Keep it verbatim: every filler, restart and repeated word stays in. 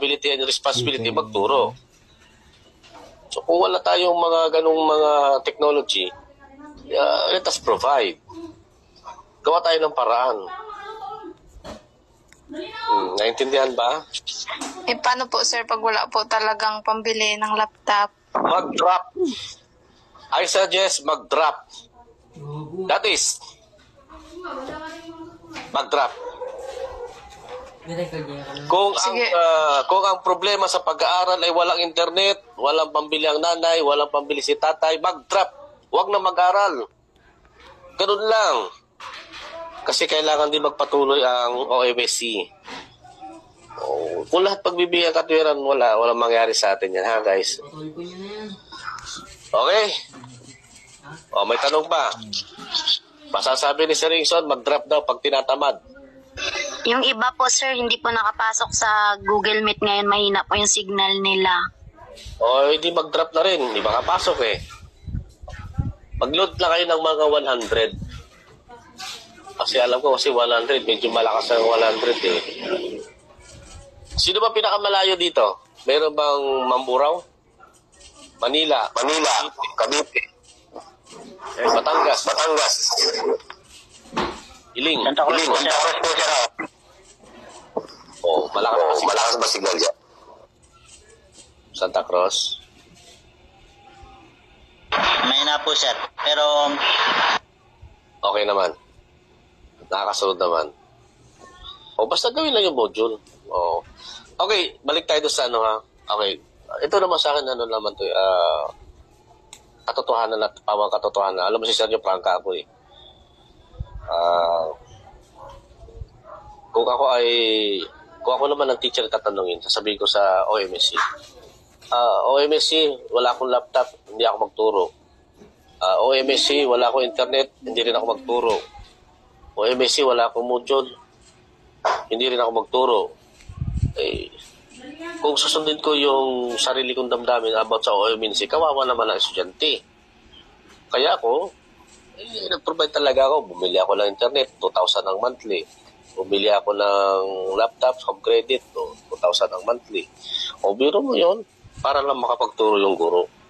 accountability and responsibility magturo. So kung wala tayong mga ganung mga technology, uh, let us provide. Gawa tayo ng paraan. Hmm, naintindihan ba? Eh, paano po, sir, pag wala po talagang pambili ng laptop? Mag-drop. I suggest mag-drop. That is, mag-drop. Kung ang, uh, kung ang problema sa pag-aaral ay walang internet, walang pambili ang nanay, walang pambili si tatay, mag-drop. Huwag na mag-aral. Ganun lang. Kasi kailangan din magpatuloy ang O M S C. Oh, kung lahat pagbibigyan katwiran, wala, walang mangyari sa atin yan, ha, guys? Okay? O, may tanong pa. Masasabi ni Sir Ringson, mag-drop daw pag tinatamad. Yung iba po, sir, hindi po nakapasok sa Google Meet ngayon. Mahina po yung signal nila. O, hindi mag-drop na rin. Hindi makapasok eh. Mag-load na kayo ng mga one hundred. Kasi alam ko kasi one hundred, medyo malakas ang one hundred eh. Sino ba pinakamalayo dito? Meron bang Mamburao? Manila. Manila. Cavite. Eh, Batangas. Batangas. Iling. Santa Cruz Iling. po, sir. Oh, malakas ba signal? Malakas ba signal dyan? Santa Cruz. May na po, sir. Pero Okay naman. Nakakasunod naman. O, basta gawin lang yung module. O. Okay, balik tayo doon sa ano ha. Okay. Ito naman sa akin, ano naman to, uh, katotohanan at pawang katotohanan. Alam mo si Sergio Franca ako eh. Uh, kung ako ay, kung ako naman ang teacher tatanungin, sasabihin ko sa O M S C. Uh, O M S C, wala akong laptop, hindi ako magturo. Uh, O M S C, wala akong internet, hindi rin ako magturo. O M S C, wala akong module, hindi rin ako magturo. Eh, kung susundin ko yung sarili kong damdamin about sa O M S C, kawawa naman ang estudyante. Kaya ako, eh, nag-provide talaga ako. Bumili ako ng internet, two thousand ang monthly. Bumili ako ng laptop, home credit, two thousand ang monthly. O biro mo yun, para lang makapagturo yung guro.